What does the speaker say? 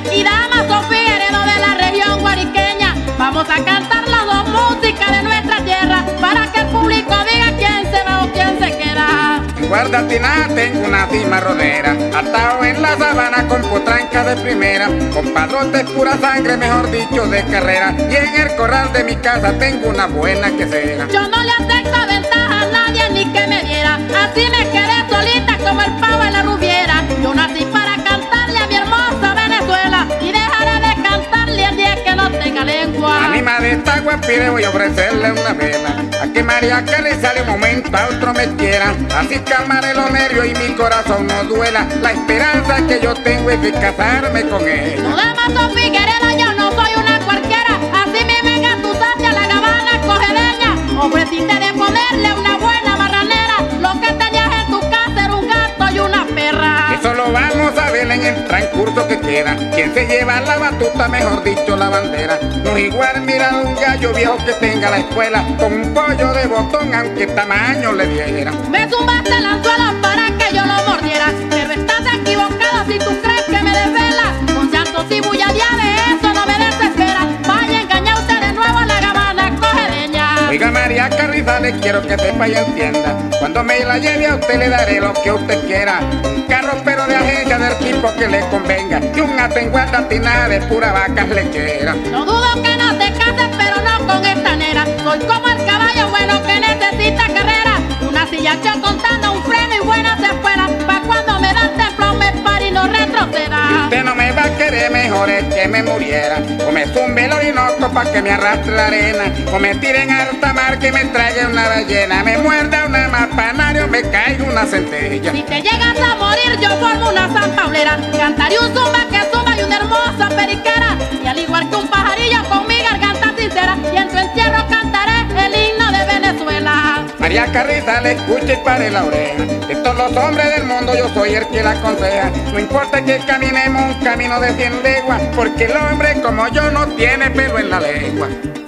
y Damaso Figueredo de la región guariqueña. Vamos a cantar las dos músicas de nuestra tierra para que el público diga quién se va o quién se queda. En Guardatina tengo una cima rodera, atado en la sabana con potranca de primera, con padrotes pura sangre, mejor dicho de carrera, y en el corral de mi casa tengo una buena quesera. Yo no le acepto ventaja a nadie ni que me diera, así me quedé solita como el pavo en la rubiera. Yo nací para cantarle a mi hermosa Venezuela y dejaré de cantarle el día que no tenga lengua. Anima de esta guapire voy a ofrecerle una vela, a que María Carrizales un momento a otro me quiera, así calmaré los nervios y mi corazón no duela. La esperanza que yo tengo es de casarme con ella. No, Damaso Figueredo, yo no soy una cualquiera, así me venga tu sacia la gabana cogedeña. Ofreciste de ponerle una buena marranera, lo que tenías en tu casa era un gato y una perra. Eso lo vamos a ver en el transcurso que queda. Quien se lleva la batuta, mejor dicho la bandera. No es igual mirar a un gallo viejo que tenga la escuela con un pollo de botón, aunque tamaño le diera. Me zumbaste el anzuelo para que yo lo mordiera, pero estás equivocado si tú crees que me desvela. Con llantos y bulladía de eso no me desespera. Vaya a engañar usted de nuevo a la gabana cogedeña. Oiga María Carrizales, quiero que sepa y entienda, cuando me la lleve a usted le daré lo que usted quiera. Un carro pero de agencia del tipo que le convenga, y un hato en Guardatina de pura vacas lecheras. No dudo que no te cases, pero no con esta nera. Soy como el caballo bueno que necesita carrera, una silla contando un freno y buenas espuelas, pa' cuando me dan templón me pare y no retroceda. Usted no me va a querer, mejor es que me muriera, o me zumbe el orinoco pa' que me arrastre la arena, o me tiren a alta mar que me traiga una ballena, me muerda una mapanaria o me caiga una centella. Si te llegas a morir yo formo una zampaulera, cantaré un zumba que zumba y una hermosa periquera, y al igual que un pajarillo con mi garganta sincera, y en tu entierro cantaré el himno de Venezuela. María Carrizales, escuche y pare la oreja, de todos los hombres del mundo yo soy el que la aconseja. No importa que caminemos un camino de 100 leguas, porque el hombre como yo no tiene pelo en la lengua.